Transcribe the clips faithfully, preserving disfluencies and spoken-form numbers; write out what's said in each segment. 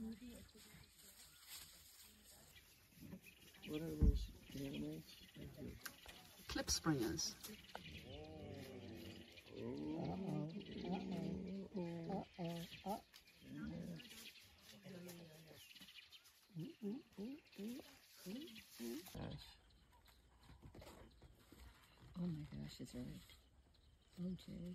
What are those animals? Clip springers. Uh-oh. Uh-oh. Uh-oh. Gosh. Oh my gosh, it's right. Oh, Jay.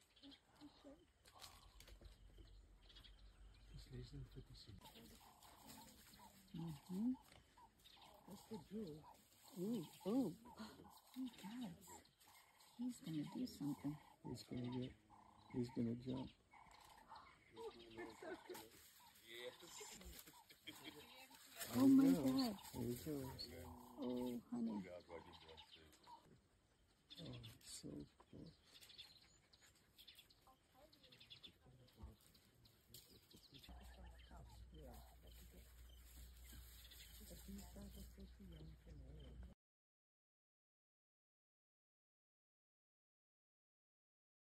Mm-hmm. What's the deal? Ooh, ooh. Oh, God. He's gonna do something. He's gonna get, he's gonna jump. Oh my God. There he goes. Oh, honey. Oh, so cool.